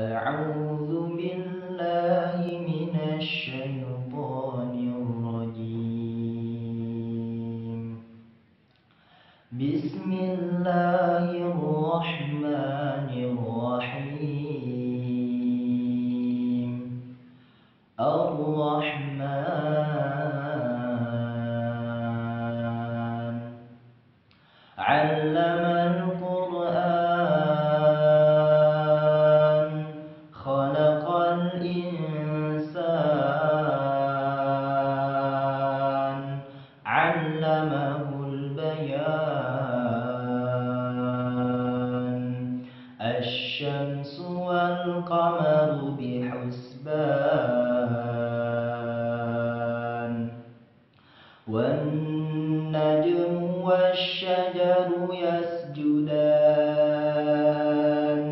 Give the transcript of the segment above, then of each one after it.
أعوذ بالله من الشيطان الرجيم. بسم الله الرحمن الرحيم. الرحمن علم القرآن خلق الإنسان علمه البيان. الشمس والقمر بحسبان والنجم والشجر يسجدان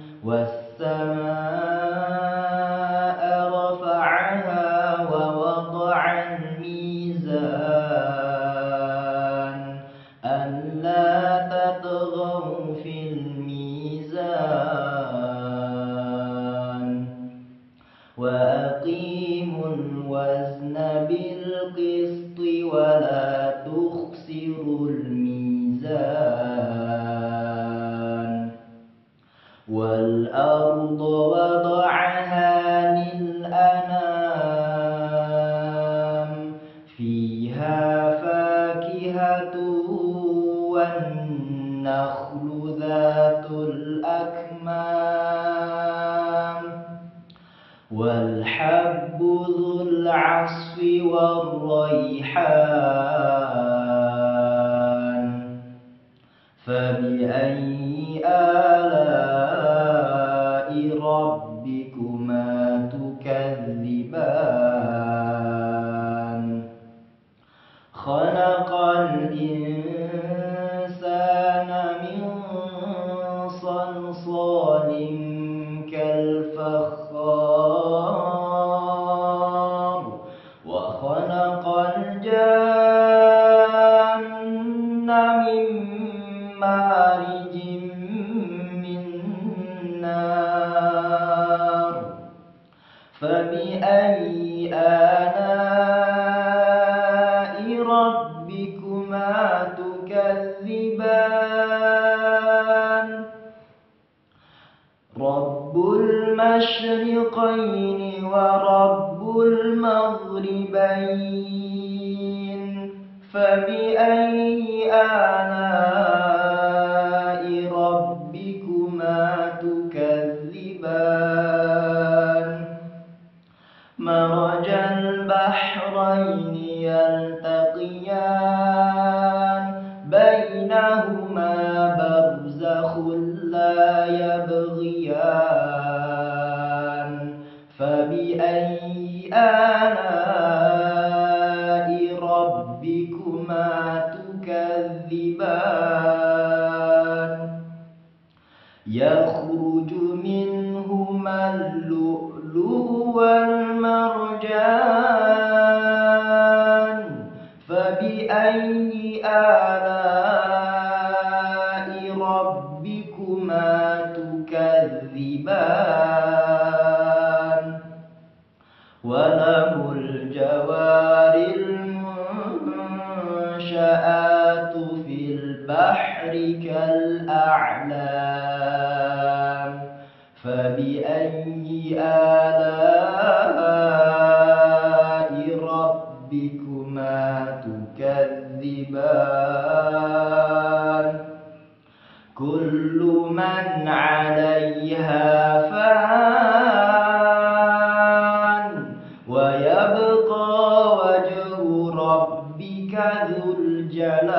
والسماء رفعها ووضع الميزان ألا تطغوا في الميزان وأقيموا الوزن بالقسط ولا تخسروا الميزان. والأرض وضعها للأنام فيها فاكهة والنخل ذات الأكمام والحب ذو العصف والريحان. فبأي آلاء ربكما تكذبان. خلق الإنسان من صلصال كالفخار وخلق الجن من مارج من نار. فبأي آلاء ربكما تكذبان. رب المشرقين ورب المغربين. فبأي آلاء ربكما تكذبان. مرج البحرين يلتقيان بينهما برزخ لا يبغيان. فبأي آلاء ربكما تكذبان. يخرج منهما اللؤلؤ والمرجان. فبأي آلاء ربكما تكذبان. وله الجوار المنشآت في البحر كالأعلام. فبأي آلاء ربكما تكذبان. كل من عليها فان ويبقى وجه ربك ذو الجلال